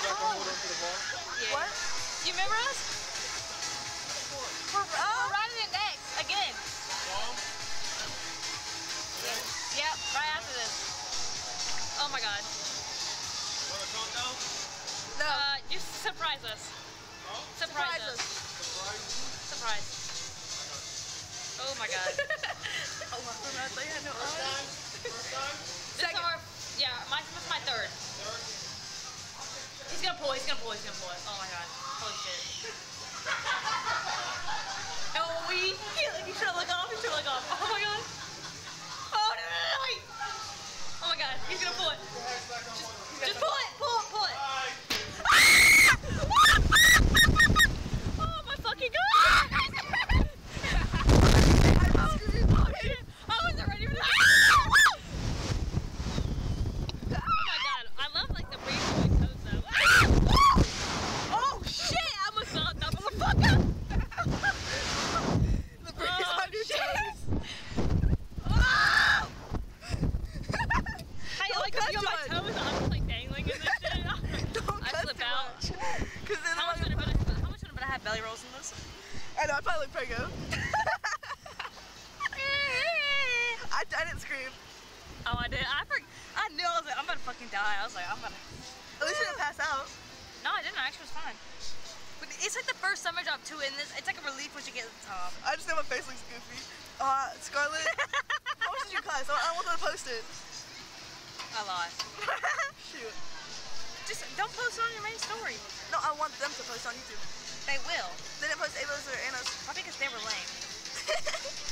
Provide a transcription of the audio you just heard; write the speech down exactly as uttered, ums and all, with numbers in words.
Oh. Yeah. What? You remember us? We're, uh, we're riding it next, again. Yeah. Yep, right after this. Oh my god. Want to calm down? No. Uh, just surprise us. Huh? Surprise, surprise us. Surprise? Surprise. Oh my god. Oh my god, I thought you had no First time? eyes. First time? This is our, yeah, my, this is my third. Third? He's gonna pull, he's gonna pull, he's gonna pull it. Oh my god. Holy shit. Oh, we, you should look off, you should look off. Oh my god. Oh no, no, no, wait. Oh my god, he's gonna pull it. Just, just pull it, pull it, pull it. Oh my fucking god. Oh shit, I wasn't ready for this. Oh my god, I love like the breeze of my toes though. Oh shit, I almost fell off the motherfucker. The breeze Oh, on your shit. toes. Oh! Hey, Don't like cut you on my too toes, I'm just like dangling in this shit. Don't I cut slip too out. much. Cause then How much I'm would gonna- have how much would have I had belly rolls in this? I know, I probably look pretty good. I, I didn't scream. Oh, I did. I for, I knew I was like, I'm gonna fucking die. I was like, I'm gonna. At least you didn't pass out. No, I didn't. I actually was fine. But it's like the first summer job too, and this it's like a relief once you get to the top. I just know my face looks goofy. Uh, Scarlett, how much did you cuss? I, I want them to post it. I lost. Shoot. Just don't post it on your main story. No, I want them to post on YouTube. They will. They didn't post Ava's or Anna's. Probably because they were lame.